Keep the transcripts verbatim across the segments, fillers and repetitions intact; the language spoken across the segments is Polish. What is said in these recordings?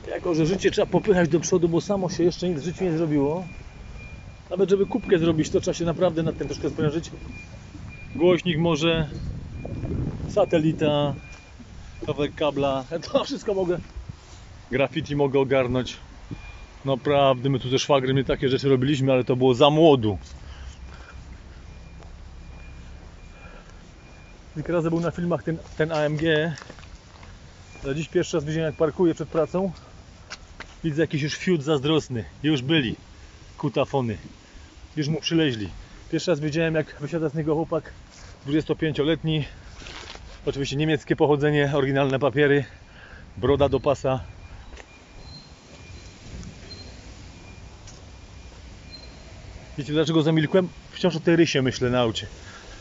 Jako że życie trzeba popychać do przodu, bo samo się jeszcze nic w życiu nie zrobiło. Nawet żeby kubkę zrobić, to trzeba się naprawdę nad tym troszkę sprężyć. Głośnik może, satelita, kawałek kabla, to wszystko mogę. Graffiti mogę ogarnąć. Naprawdę, my tu ze szwagrem nie takie rzeczy robiliśmy, ale to było za młodu. Kilka razy był na filmach ten, ten A M G. Ale dziś pierwszy raz widziałem, jak parkuję przed pracą. Widzę jakiś już fiut zazdrosny. Już byli kutafony. Już mu przyleźli. Pierwszy raz widziałem, jak wysiada z niego chłopak dwudziestopięcioletni. Oczywiście niemieckie pochodzenie, oryginalne papiery. Broda do pasa. Wiecie, dlaczego zamilkłem? Wciąż o tej rysie myślę na aucie.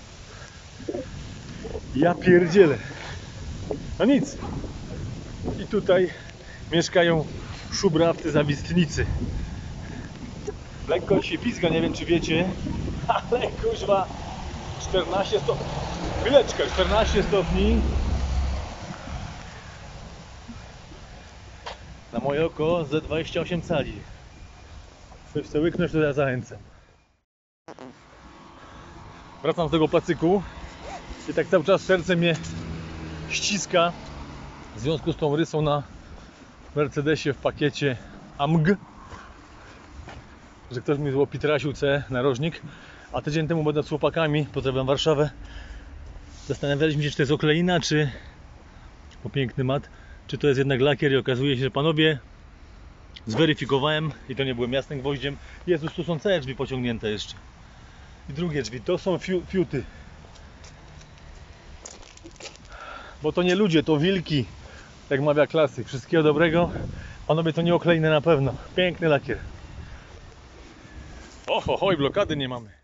Ja pierdzielę. No nic. I tutaj mieszkają szubrawcy zawistnicy. Lekko się pizga, nie wiem czy wiecie, ale kuźwa czternaście stopni. Chwileczkę, czternaście stopni. Na moje oko ze dwadzieścia osiem cali. Coś chcę łyknąć, to ja zachęcam. Wracam z tego placyku i tak cały czas serce mnie ściska w związku z tą rysą na Mercedesie w pakiecie A M G, że ktoś mi złopitrasił C narożnik. A tydzień temu będąc z chłopakami, pozdrawiam Warszawę, zastanawialiśmy się, czy to jest okleina, czy po piękny mat, czy to jest jednak lakier, i okazuje się, że panowie, zweryfikowałem i to nie byłem jasnym gwoździem. Jezus, tu są całe drzwi pociągnięte jeszcze. I drugie drzwi, to są fiu, fiuty. Bo to nie ludzie, to wilki, jak mawia klasyk. Wszystkiego dobrego. Panowie, to nie oklejne na pewno. Piękny lakier. Oho, hoj, blokady nie mamy.